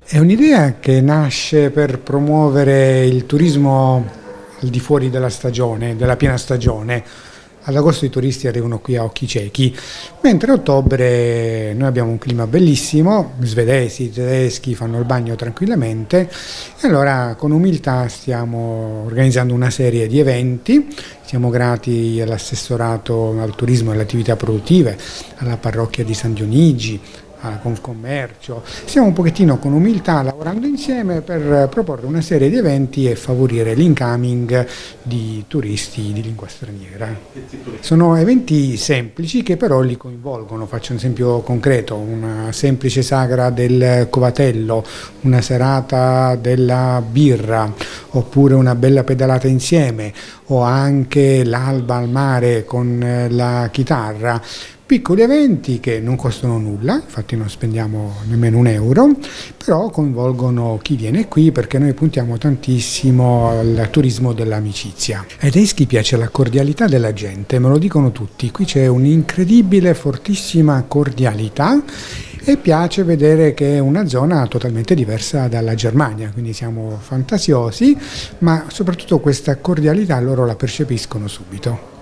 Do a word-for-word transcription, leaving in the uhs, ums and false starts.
È un'idea che nasce per promuovere il turismo al di fuori della stagione, della piena stagione. Ad agosto i turisti arrivano qui a occhi ciechi, mentre a ottobre noi abbiamo un clima bellissimo, svedesi, tedeschi fanno il bagno tranquillamente e allora con umiltà stiamo organizzando una serie di eventi. Siamo grati all'assessorato al turismo e alle attività produttive, alla parrocchia di San Dionigi, a Confcommercio. Stiamo un pochettino con umiltà lavorando insieme per proporre una serie di eventi e favorire l'incoming di turisti di lingua straniera. Sono eventi semplici che però li coinvolgono. Faccio un esempio concreto: una semplice sagra del Covatello, una serata della birra, oppure una bella pedalata insieme, o anche l'alba al mare con la chitarra. Piccoli eventi che non costano nulla, infatti non spendiamo nemmeno un euro, però coinvolgono chi viene qui perché noi puntiamo tantissimo al turismo dell'amicizia. Ai tedeschi piace la cordialità della gente, me lo dicono tutti, qui c'è un'incredibile, fortissima cordialità e piace vedere che è una zona totalmente diversa dalla Germania, quindi siamo fantasiosi, ma soprattutto questa cordialità loro la percepiscono subito.